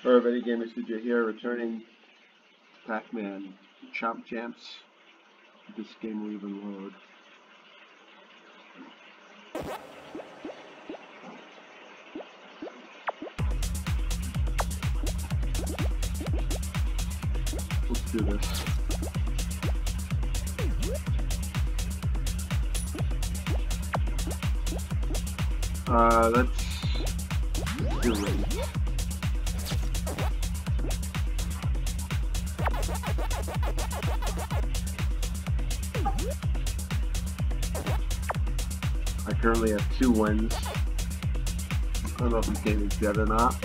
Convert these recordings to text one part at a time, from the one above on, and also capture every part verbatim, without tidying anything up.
Or Video Gamer Studio here, returning Pac-Man Chomp Champs. This game will even load. Let's do this. Uh, let's do it. I currently have two wins. I don't know if this game is dead or not.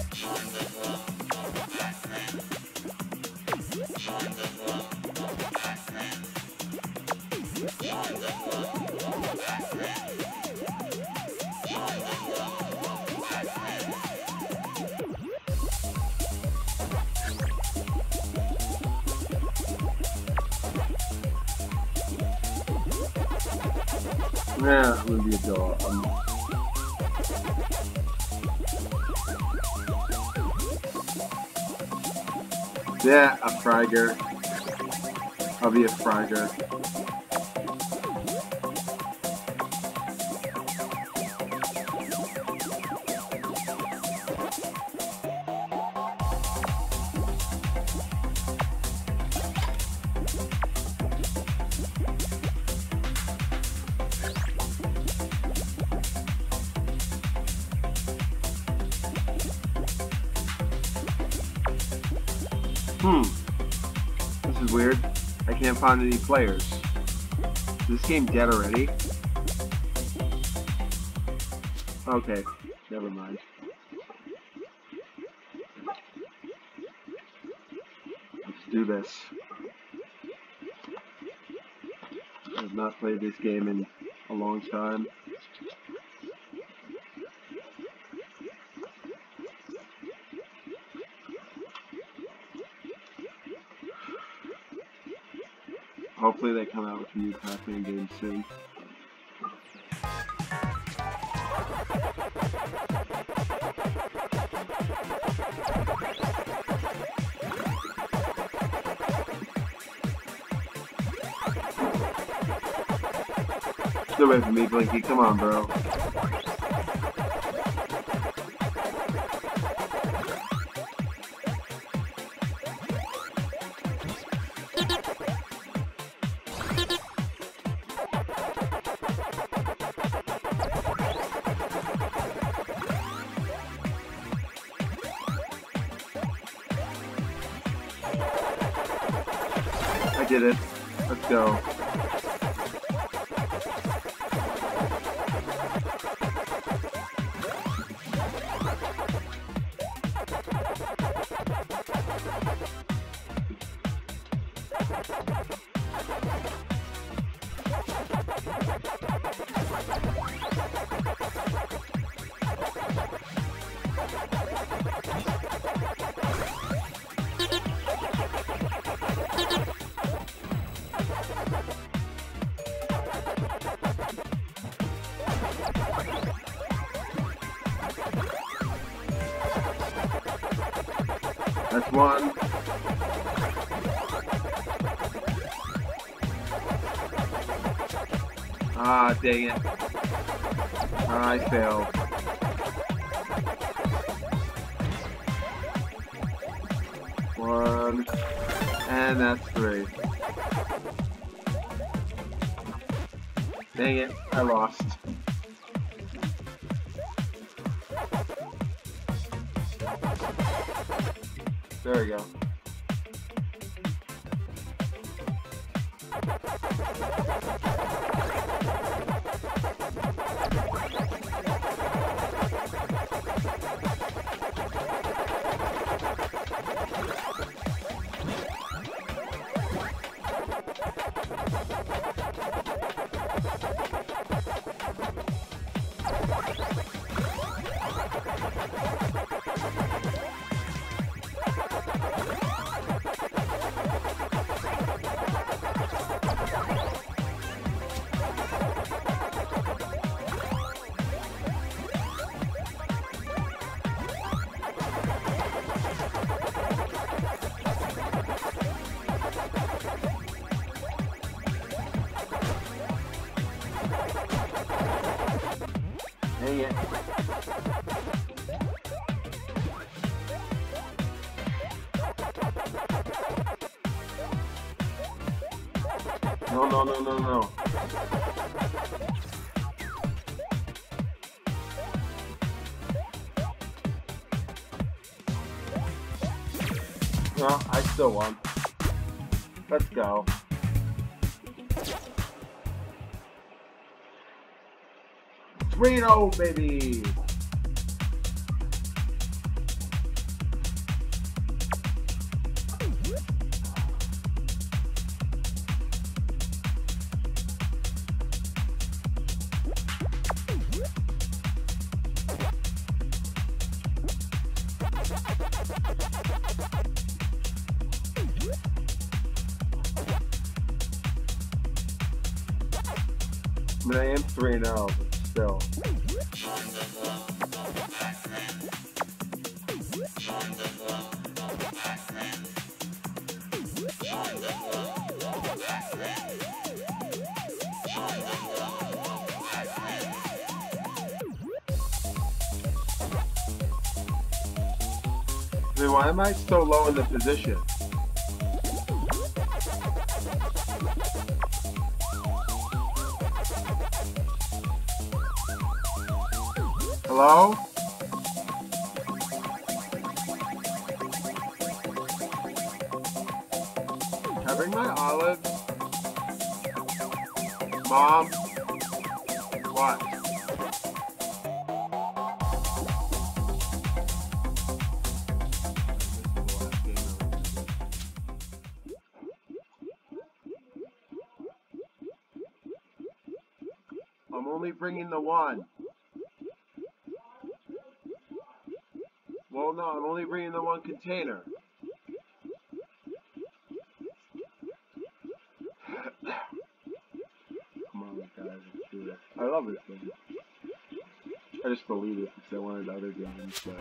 Yeah, I'm gonna be a dog. Um, yeah, a Frogger. I'll be a Frogger. Hmm. This is weird. I can't find any players. Is this game dead already? Okay, never mind. Let's do this. I have not played this game in a long time. Hopefully they come out with a new Pac-Man game soon. Get away from me, Blinky. Come on, bro. I did it. Let's go. That's one. Ah, dang it. Ah, I failed. One. And that's three. Dang it, I lost. There we go. No, no, no, no, no. No, I still won. Let's go. three oh, baby! I mean, I am three and oh, but still. I mean, why am I so low in the position? Hello? Can I bring my olives? Mom? What? I'm only bringing the one. Well, no, I'm only bringing the one container. Come on, guys, let's do it. I love this game. I just believe it because I wanted other games, but...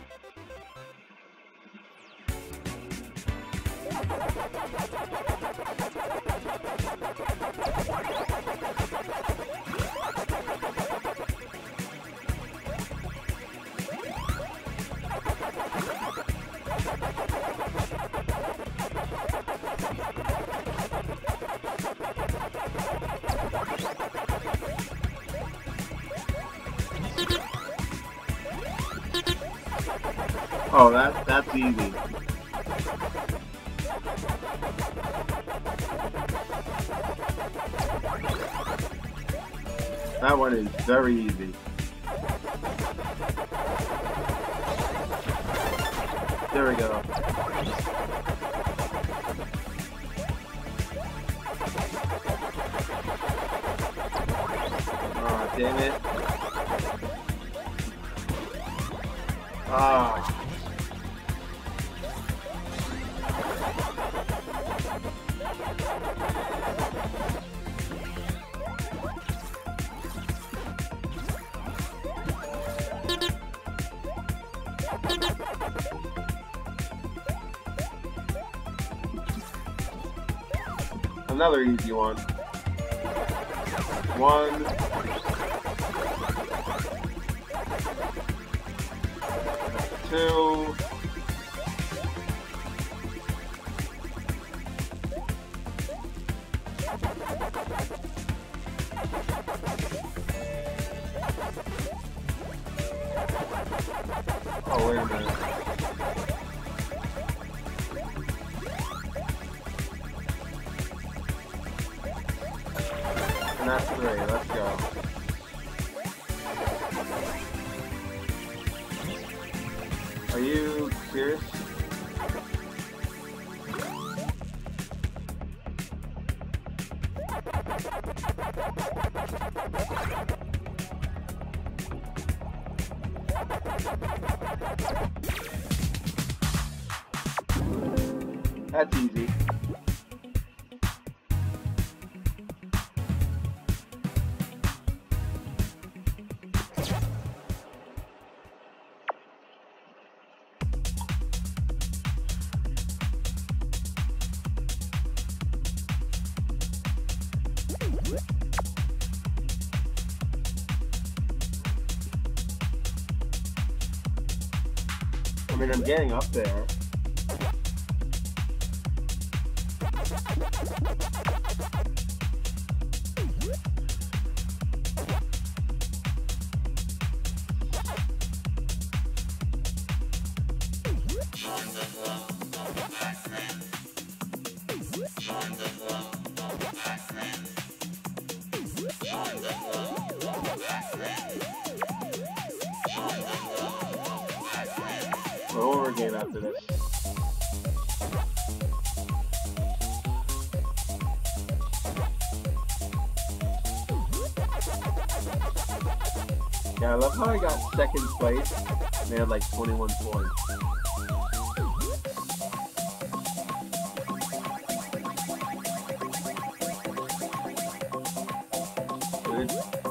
Oh, that, that's easy. That one is very easy. There we go. Oh, damn it. Ah. Another easy one. One. Two. Oh, wait a minute. And that's three. Let's go. Are you serious? That's easy. I mean, I'm getting up there. One more game after this. Yeah, I love how I got second place and they had like twenty-one points. Good.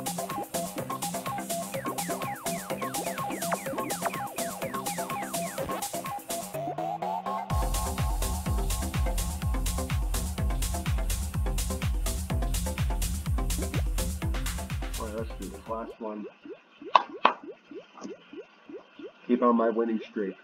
Alright, let's do this last one. Keep on my winning streak.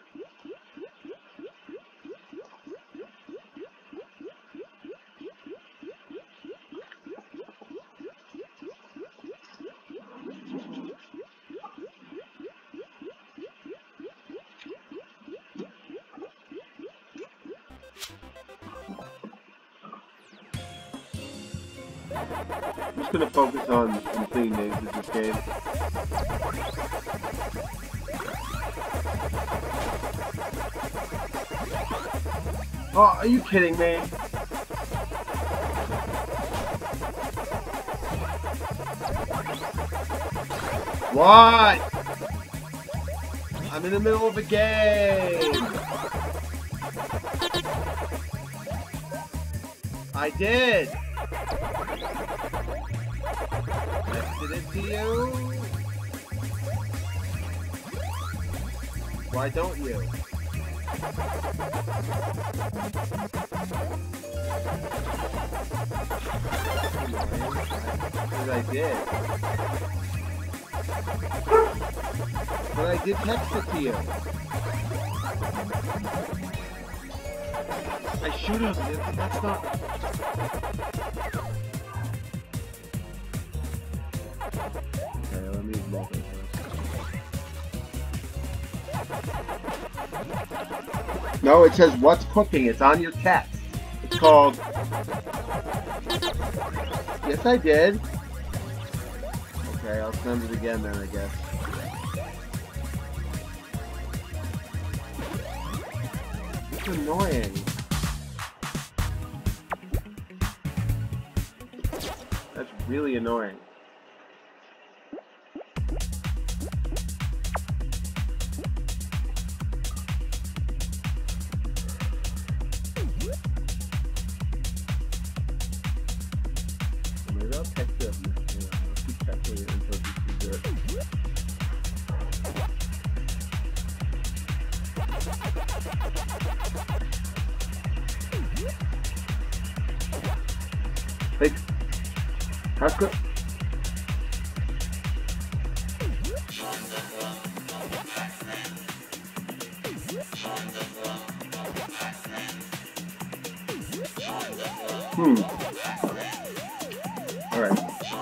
I'm just gonna focus on completing names in this game. Oh, are you kidding me? What? I'm in the middle of a game. I did. Did it to you? Why don't you? Because I did. But I did text it to you. I should have. That's not. Okay, let me log in first. No, it says what's cooking. It's on your text. It's called. Yes, I did. Okay, I'll send it again then, I guess. It's annoying. That's really annoying. Maybe I'll text it. I'll keep checking it until you see it. Hey, how's good? Hmm. All right.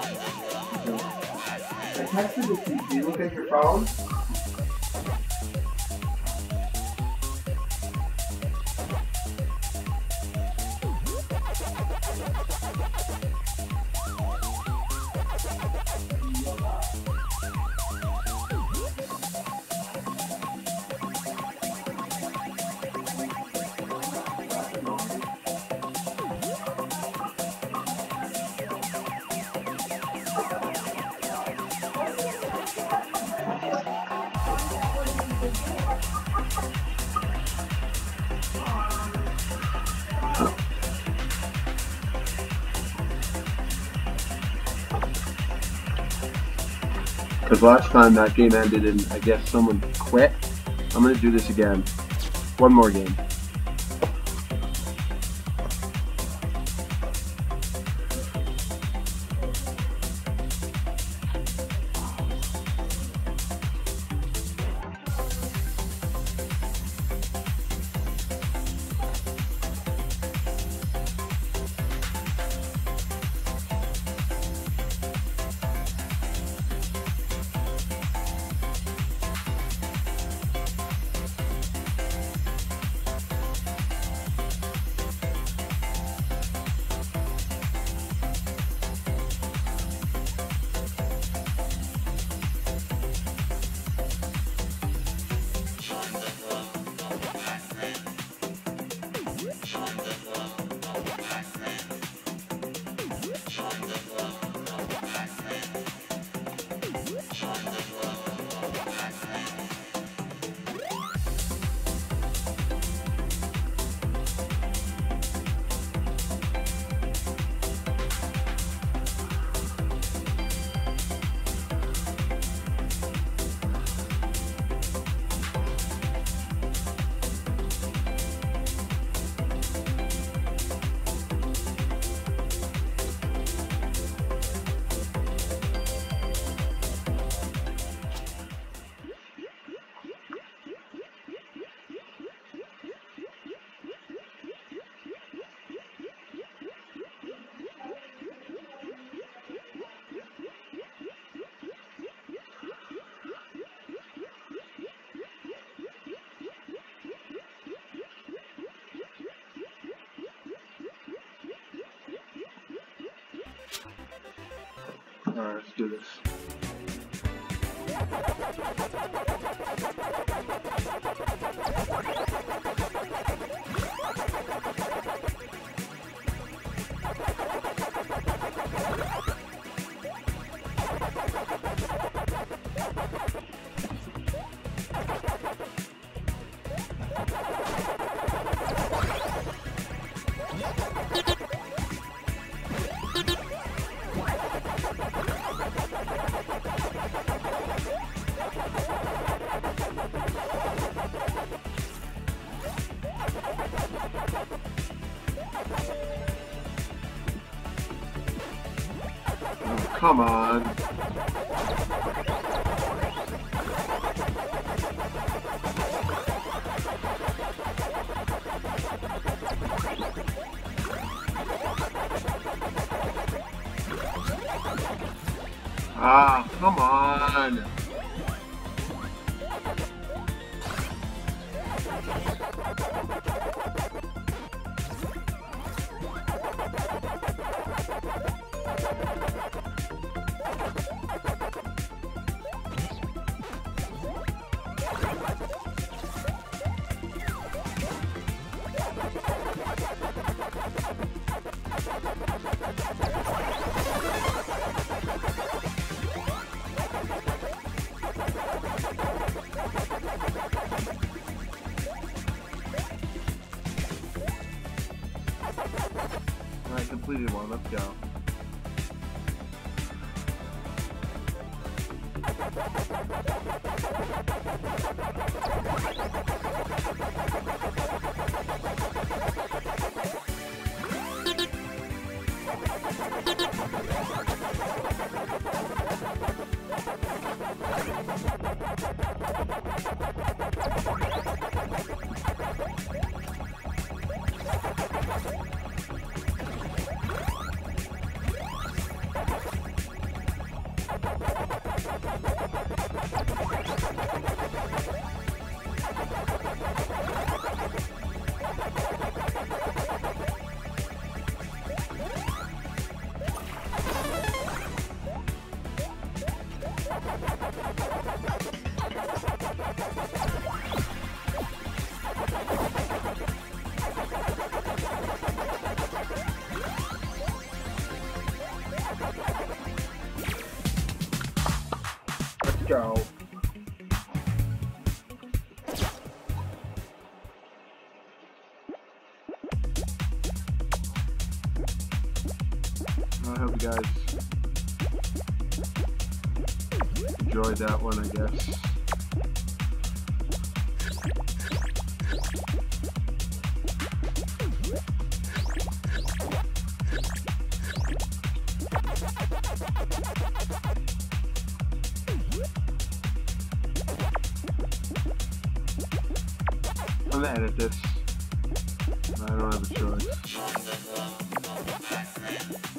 I texted it to you. Do you look at your phone? Because last time that game ended and I guess someone quit. I'm going to do this again. One more game. Alright, let's do this. Come on. Ah, come on. I completed one, let's go. Go. I hope you guys enjoyed that one, I guess. I'm gonna edit this. I don't have a choice.